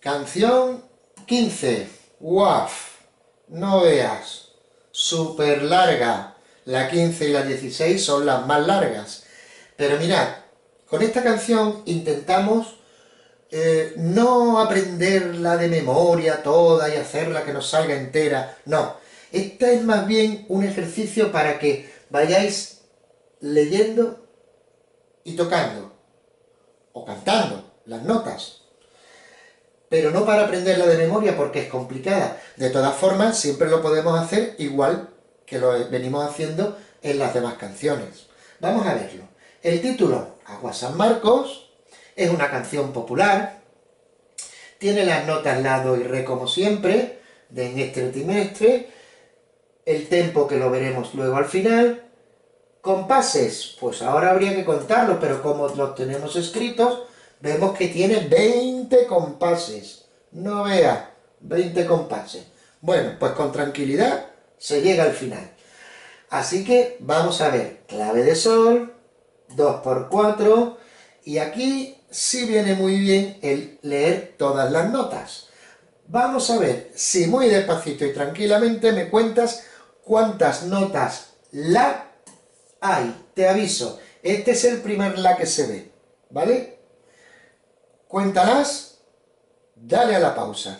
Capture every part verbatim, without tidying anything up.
Canción quince. ¡Guaf! No veas. Súper larga. La quince y la dieciséis son las más largas. Pero mirad, con esta canción intentamos eh, no aprenderla de memoria toda y hacerla que nos salga entera. No. Esta es más bien un ejercicio para que vayáis leyendo y tocando. O cantando las notas. Pero no para aprenderla de memoria porque es complicada. De todas formas, siempre lo podemos hacer igual que lo venimos haciendo en las demás canciones. Vamos a verlo. El título, Agua San Marcos, es una canción popular, tiene las notas la, do y re como siempre, de en este trimestre, el tempo que lo veremos luego al final, compases, pues ahora habría que contarlo, pero como los tenemos escritos, vemos que tiene veinte compases. No vea, veinte compases. Bueno, pues con tranquilidad se llega al final. Así que vamos a ver clave de sol, dos por cuatro, y aquí sí viene muy bien el leer todas las notas. Vamos a ver si muy despacito y tranquilamente me cuentas cuántas notas la hay. Te aviso, este es el primer la que se ve, ¿vale? Cuéntalas, dale a la pausa.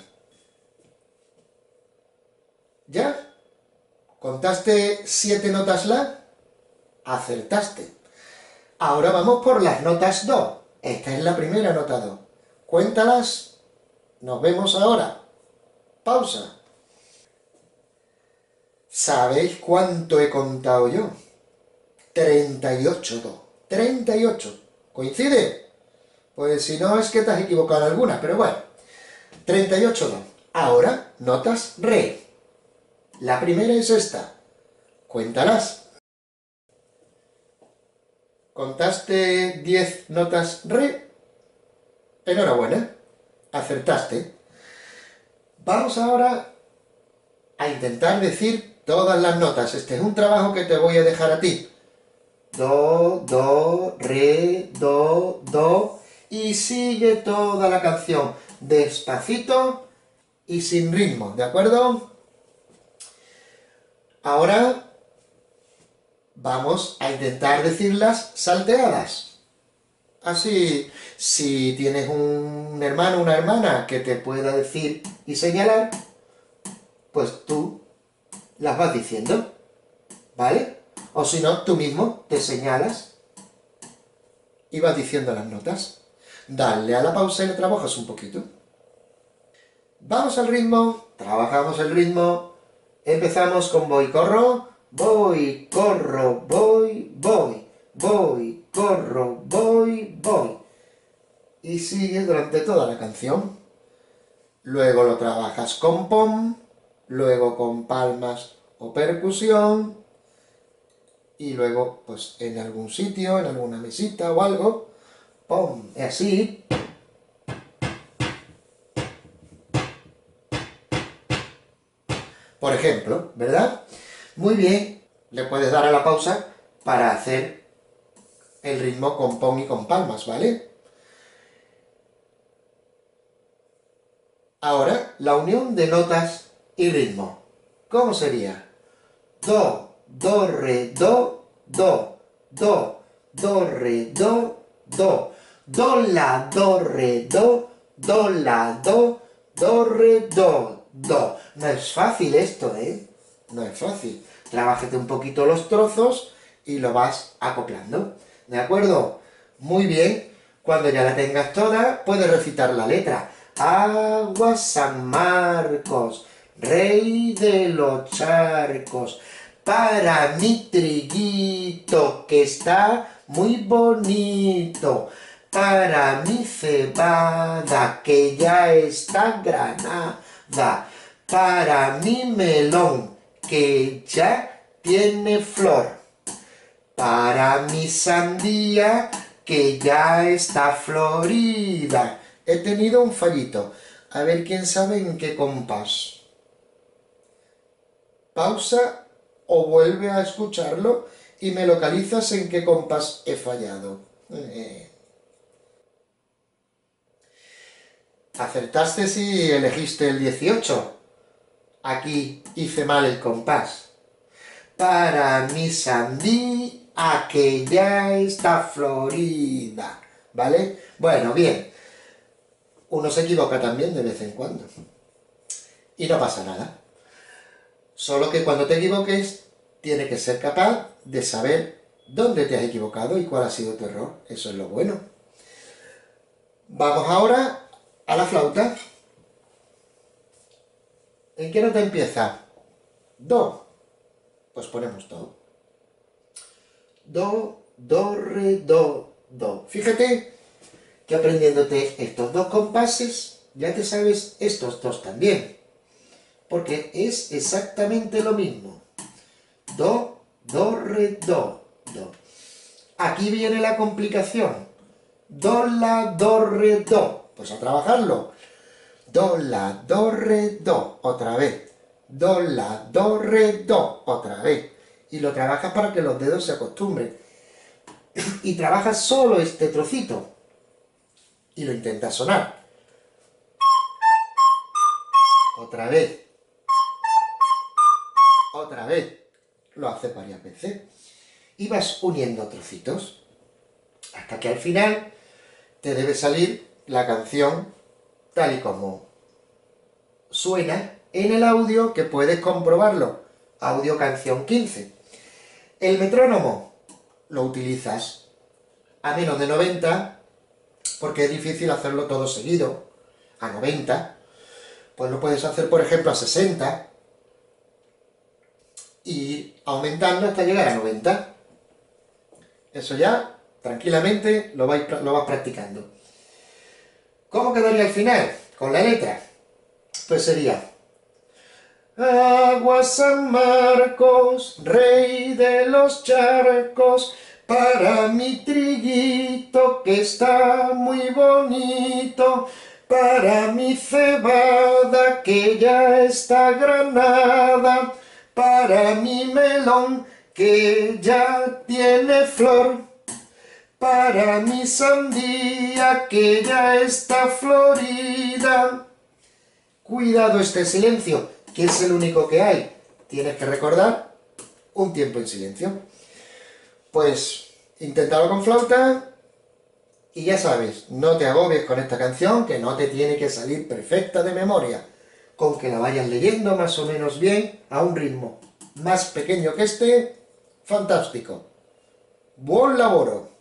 ¿Ya? ¿Contaste siete notas la? Acertaste. Ahora vamos por las notas do. Esta es la primera nota do. Cuéntalas. Nos vemos ahora. Pausa. ¿Sabéis cuánto he contado yo? treinta y ocho do. treinta y ocho. ¿Coincide? Pues si no es que te has equivocado en alguna, pero bueno. treinta y ocho do. Ahora, notas re. La primera es esta. Cuéntalas. ¿Contaste diez notas re? Enhorabuena. Acertaste. Vamos ahora a intentar decir todas las notas. Este es un trabajo que te voy a dejar a ti. Do, do, re, do, do. Y sigue toda la canción. Despacito y sin ritmo. ¿De acuerdo? Ahora vamos a intentar decirlas salteadas. Así, si tienes un hermano o una hermana que te pueda decir y señalar, pues tú las vas diciendo, ¿vale? O si no, tú mismo te señalas y vas diciendo las notas. Dale a la pausa y le trabajas un poquito. Vamos al ritmo, trabajamos el ritmo, empezamos con voy, corro, voy, corro, voy, voy, voy, corro, voy, voy. Y sigue durante toda la canción. Luego lo trabajas con pom, luego con palmas o percusión, y luego, pues, en algún sitio, en alguna mesita o algo, pom, y así. Por ejemplo, ¿verdad? Muy bien, le puedes dar a la pausa para hacer el ritmo con pom y con palmas, ¿vale? Ahora, la unión de notas y ritmo. ¿Cómo sería? Do, do, re, do, do, do, do, re, do, do, do, la, do, re, do, do, la, do, do, re, do, do. No es fácil esto, ¿eh? No es fácil. Trabájate un poquito los trozos y lo vas acoplando. ¿De acuerdo? Muy bien. Cuando ya la tengas toda, puedes recitar la letra. Agua San Marcos, rey de los charcos, para mi triguito que está muy bonito, para mi cebada que ya está granada, para mi melón que ya tiene flor, para mi sandía que ya está florida. He tenido un fallito. A ver quién sabe en qué compás. Pausa o vuelve a escucharlo y me localizas en qué compás he fallado. Eh. Acertaste si elegiste el dieciocho. Aquí hice mal el compás. Para mi sandía que ya está florida. ¿Vale? Bueno, bien. Uno se equivoca también de vez en cuando. Y no pasa nada. Solo que cuando te equivoques, tienes que ser capaz de saber dónde te has equivocado y cuál ha sido tu error. Eso es lo bueno. Vamos ahora a la flauta. ¿En qué nota empieza? Do. Pues ponemos do. Do, do, re, do, do. Fíjate que aprendiéndote estos dos compases, ya te sabes estos dos también. Porque es exactamente lo mismo. Do, do, re, do, do. Aquí viene la complicación. Do, la, do, re, do. Pues a trabajarlo. Do, la, do, re, do. Otra vez. Do, la, do, re, do. Otra vez. Y lo trabajas para que los dedos se acostumbren. Y trabajas solo este trocito. Y lo intentas sonar. Otra vez. Otra vez. Lo haces varias veces. Y vas uniendo trocitos. Hasta que al final te debe salir la canción tal y como suena en el audio, que puedes comprobarlo. Audio canción quince. El metrónomo lo utilizas a menos de noventa, porque es difícil hacerlo todo seguido. A noventa. Pues lo puedes hacer, por ejemplo, a sesenta. Y aumentando hasta llegar a noventa. Eso ya, tranquilamente, lo, vais, lo vas practicando. ¿Cómo quedaría al final? Con la letra. Pues sería: Agua San Marcos, rey de los charcos, para mi triguito que está muy bonito, para mi cebada que ya está granada, para mi melón que ya tiene flor, para mi sandía que ya está florida. Cuidado este silencio, que es el único que hay. Tienes que recordar un tiempo en silencio. Pues inténtalo con flauta y ya sabes, no te agobies con esta canción, que no te tiene que salir perfecta de memoria. Con que la vayas leyendo más o menos bien, a un ritmo más pequeño que este, fantástico. Buon lavoro!